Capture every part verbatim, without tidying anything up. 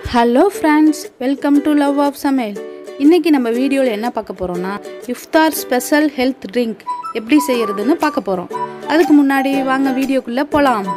Hello friends, welcome to Love of Samail. இன்னைக்கு நம்ம வீடியோல என்ன பார்க்க போறோம்னா Iftar special health drink எப்படி செய்யறதுன்னு பார்க்க போறோம். அதுக்கு முன்னாடி வாங்க வீடியோக்குள்ள போலாம்.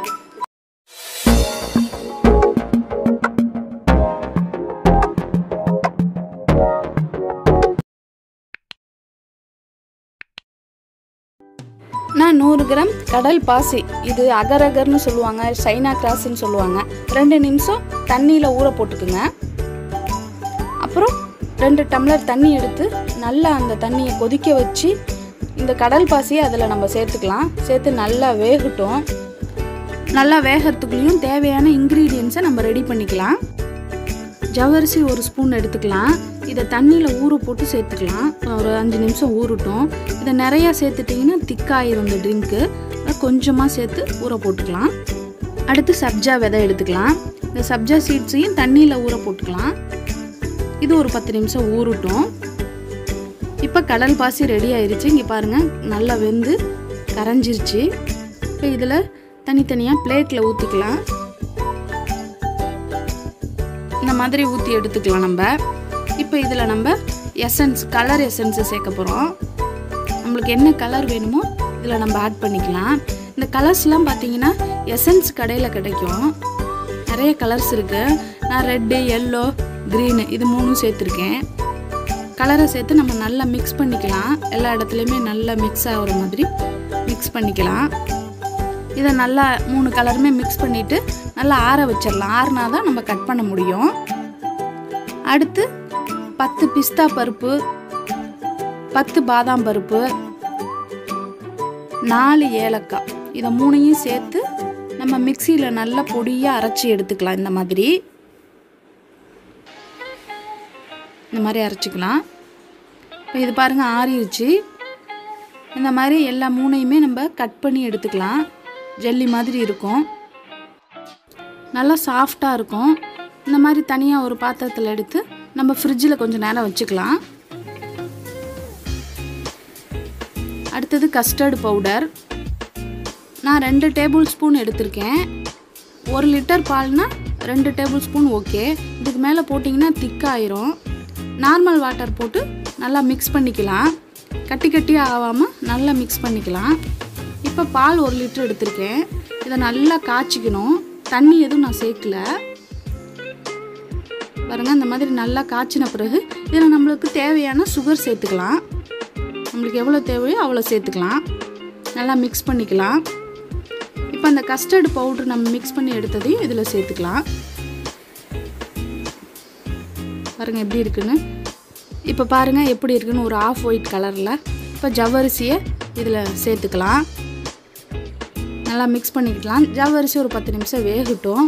நான் நூறு கிராம் கடல் பாசி இது அகர் அகர்னு சொல்லுவாங்க சைனா கிராஸ்னு சொல்லுவாங்க ரெண்டு நிமிஷம் தண்ணியில் ஊற போட்டுக்குங்க. அப்புறம் ரெண்டு டம்ளர் தண்ணி எடுத்து நல்லா அந்த தண்ணியை கொதிக்க வச்சு இந்த கடல் பாசியை அதில் நம்ம சேர்த்துக்கலாம். சேர்த்து நல்லா வேகட்டும். நல்லா வேகிறதுக்குள்ளேயும் தேவையான இன்க்ரீடியன்ஸை நம்ம ரெடி பண்ணிக்கலாம். ஜவ்வரிசி ஒரு ஸ்பூன் எடுத்துக்கலாம். இதை தண்ணியில் ஊற போட்டு சேர்த்துக்கலாம். ஒரு அஞ்சு நிமிஷம் ஊறட்டும். இதை நிறையா சேர்த்துட்டிங்கன்னா திக்காயிரும் இந்த ட்ரிங்க்கு. கொஞ்சமாக சேர்த்து ஊற போட்டுக்கலாம். அடுத்து சப்ஜா விதை எடுத்துக்கலாம். இந்த சப்ஜா சீட்ஸையும் தண்ணியில் ஊற போட்டுக்கலாம். இது ஒரு பத்து நிமிஷம் ஊறட்டும். இப்போ கடல் பாசி ரெடி ஆயிடுச்சு. இங்கே பாருங்கள் நல்லா வெந்து கரைஞ்சிருச்சு. இப்போ இதில் தனித்தனியாக பிளேட்டில் ஊற்றிக்கலாம். இந்த மாதிரி ஊற்றி எடுத்துக்கலாம் நம்ம. இப்போ இதில் நம்ம எசன்ஸ் கலர் எசன்ஸை சேர்க்க போகிறோம். நம்மளுக்கு என்ன கலர் வேணுமோ இதில் நம்ம ஆட் பண்ணிக்கலாம். இந்த கலர்ஸ்லாம் பார்த்தீங்கன்னா எசன்ஸ் கடையில் கிடைக்கும். நிறைய கலர்ஸ் இருக்குது. நான் ரெட்டு எல்லோ க்ரீனு இது மூணும் சேர்த்துருக்கேன். கலரை சேர்த்து நம்ம நல்லா மிக்ஸ் பண்ணிக்கலாம். எல்லா இடத்துலையுமே நல்லா மிக்ஸ் ஆகிற மாதிரி மிக்ஸ் பண்ணிக்கலாம். இதை நல்லா மூணு கலருமே மிக்ஸ் பண்ணிவிட்டு நல்லா ஆற வச்சிடலாம். ஆறுனா தான் நம்ம கட் பண்ண முடியும். அடுத்து பத்து பிஸ்தா பருப்பு, பத்து பாதாம் பருப்பு, நாலு ஏலக்காய் இதை மூணையும் சேர்த்து நம்ம மிக்சியில் நல்லா பொடியாக அரைச்சி எடுத்துக்கலாம். இந்த மாதிரி இந்த மாதிரி அரைச்சிக்கலாம். இப்போ இது பாருங்கள் ஆறிடுச்சு. இந்த மாதிரி எல்லா மூணையுமே நம்ம கட் பண்ணி எடுத்துக்கலாம். ஜெல்லி மாதிரி இருக்கும். நல்லா சாஃப்டாக இருக்கும். இந்த மாதிரி தனியாக ஒரு பாத்திரத்தில் எடுத்து நம்ம ஃப்ரிட்ஜில் கொஞ்சம் நேரம் வச்சுக்கலாம். அடுத்தது கஸ்டர்டு பவுடர். நான் ரெண்டு டேபிள் ஸ்பூன் எடுத்திருக்கேன். ஒரு லிட்டர் பால்னால் ரெண்டு டேபிள் ஸ்பூன் ஓகே. இதுக்கு மேலே போட்டிங்கன்னா திக்காயிரும். நார்மல் வாட்டர் போட்டு நல்லா மிக்ஸ் பண்ணிக்கலாம். கட்டி கட்டியாக ஆகாமல் நல்லா மிக்ஸ் பண்ணிக்கலாம். இப்போ பால் ஒரு லிட்டர் எடுத்திருக்கேன். இதை நல்லா காய்ச்சிக்கணும். தண்ணி எதுவும் நான் சேர்க்கல. பாருங்கள் இந்த மாதிரி நல்லா காய்ச்சின பிறகு இதில் நம்மளுக்கு தேவையான சுகர் சேர்த்துக்கலாம். நம்மளுக்கு எவ்வளோ தேவையோ அவ்வளோ சேர்த்துக்கலாம். நல்லா மிக்ஸ் பண்ணிக்கலாம். இப்போ அந்த கஸ்டர்டு பவுட்ரு நம்ம மிக்ஸ் பண்ணி எடுத்ததையும் இதில் சேர்த்துக்கலாம். பாருங்கள் எப்படி இருக்குன்னு. இப்போ பாருங்கள் எப்படி இருக்குன்னு ஒரு ஆஃப் ஒயிட் கலரில். இப்போ ஜவ்வரிசியை இதில் சேர்த்துக்கலாம். நல்லா மிக்ஸ் பண்ணிக்கலாம். ஜவ்வரிசி ஒரு பத்து நிமிஷம் வேகட்டும்.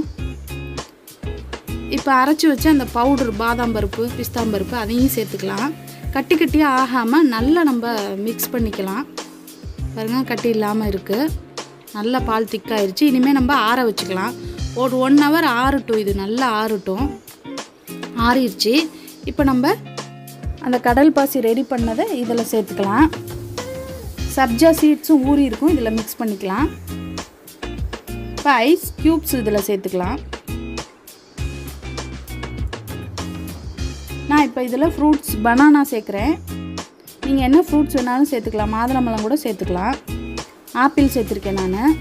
இப்போ அரைச்சி வச்சு அந்த பவுடர் பாதாம் பருப்பு பிஸ்தாம் பருப்பு அதையும் சேர்த்துக்கலாம். கட்டி கட்டியாக ஆகாமல் நல்லா நம்ம மிக்ஸ் பண்ணிக்கலாம். பாருங்கள் கட்டி இல்லாமல் இருக்குது. நல்லா பால் திக்காயிருச்சு. இனிமேல் நம்ம ஆற வச்சுக்கலாம். ஒரு ஒன் ஹவர் ஆறட்டும். இது நல்லா ஆறட்டும். ஆறிடுச்சு. இப்போ நம்ம அந்த கடல் பாசி ரெடி பண்ணதை இதில் சேர்த்துக்கலாம். சப்ஜா சீட்ஸும் ஊறி இருக்கும். இதில் மிக்ஸ் பண்ணிக்கலாம். இப்போ ஐஸ் க்யூப்ஸ் இதில் சேர்த்துக்கலாம். நான் இப்போ இதில் ஃப்ரூட்ஸ் பனானா சேர்க்குறேன். நீங்கள் என்ன ஃப்ரூட்ஸ் வேணாலும் சேர்த்துக்கலாம். மாதுளம்பழம் கூட சேர்த்துக்கலாம். ஆப்பிள் சேர்த்துருக்கேன் நான்.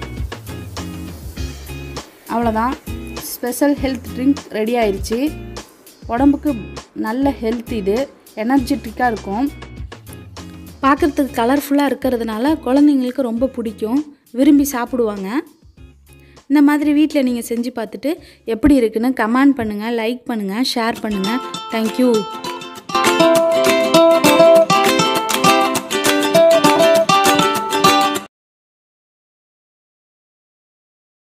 அவ்வளோதான். ஸ்பெஷல் ஹெல்த் ட்ரிங்க் ரெடி ஆயிடுச்சு. உடம்புக்கு நல்ல ஹெல்த். இது எனர்ஜெட்டிக்காக இருக்கும். பார்க்குறதுக்கு கலர்ஃபுல்லாக இருக்கிறதுனால குழந்தைங்களுக்கு ரொம்ப பிடிக்கும். விரும்பி சாப்பிடுவாங்க. இந்த மாதிரி வீட்டில் நீங்கள் செஞ்சு பார்த்துட்டு எப்படி இருக்குன்னு கமெண்ட் பண்ணுங்கள், லைக் பண்ணுங்கள், ஷேர் பண்ணுங்கள். தேங்க்யூ.